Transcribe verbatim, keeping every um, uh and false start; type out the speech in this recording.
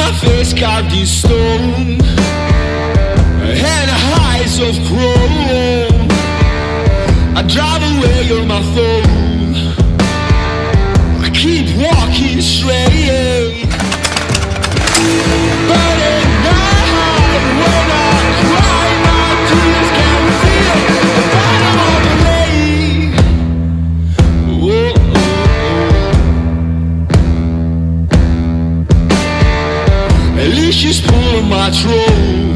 my face carved in stone, and eyes of chrome. I drive away on my phone, I keep walking straight. But at night when I cry, my tears can feel the bottom of the lake. Whoa, oh, oh. At least she's pulling my throat.